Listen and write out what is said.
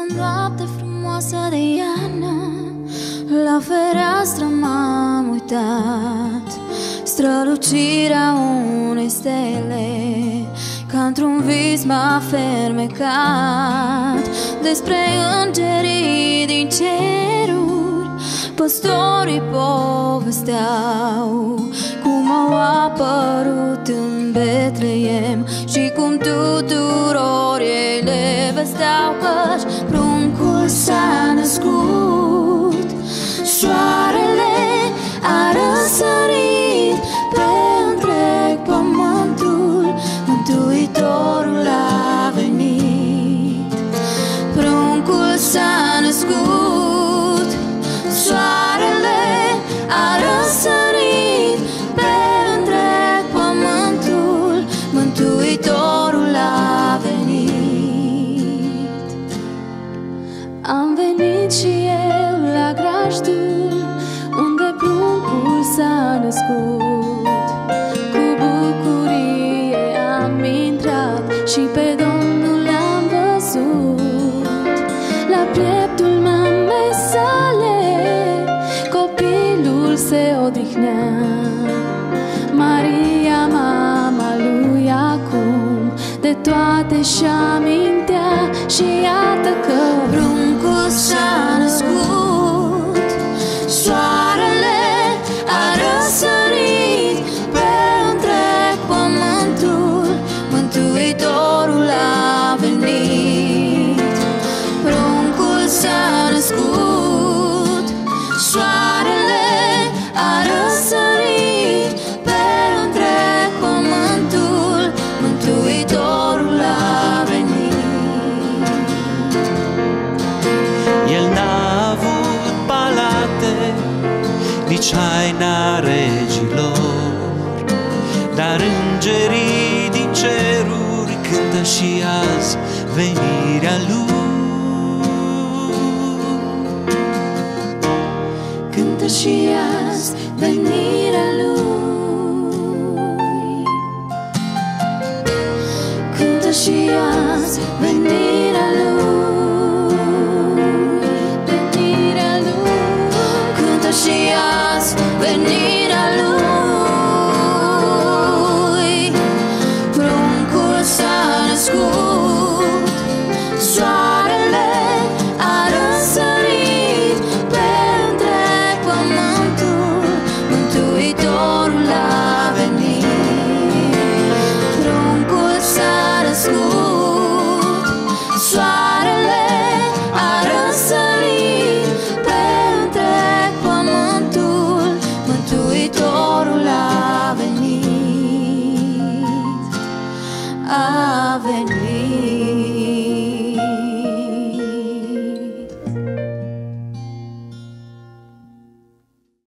într-o noapte frumoasă de iarnă, la fereastră m-am uitat. Strălucirea unei stele ca într-un vis m-a fermecat. Despre îngerii din ceruri păstorii povesteau cum au apărut în Betleem și cum tuturor ei le vesteau căci pruncul s-a născut. Soarele a răsărit pe întreg pământul, Mântuitorul a venit. Pruncul s-a născut, soarele a răsărit pe întreg pământul, Mântuitorul a venit. Am venit și eu la grajdul unde pruncul s-a născut. Cu bucurie am intrat și pe Domnul l-am văzut. La pieptul mamei sale copilul se odihnea. Maria, mama lui acum, de toate și-amintea și iată că pruncul s-a născut. Soarele a răsărit pe întreg pământul, Mântuitorul a venit. Pruncul s-a născut, soarele a răsărit pe întreg pământul, Mântuitorul a venit. El n-a avut palate, nici haina regilor, dar îngerii din ceruri cântă și azi venirea lui. Cântă și azi venirea lui. Cântă și azi venirea lui. Venirea lui. Cântă și azi venirea lui. Pruncul s-a născut, soarele a răsărit pe întreg pământul, Mântuitorul a venit. Pruncul s-a născut, soarele a răsărit pe întreg pământul, Mântuitorul a venit. A venit.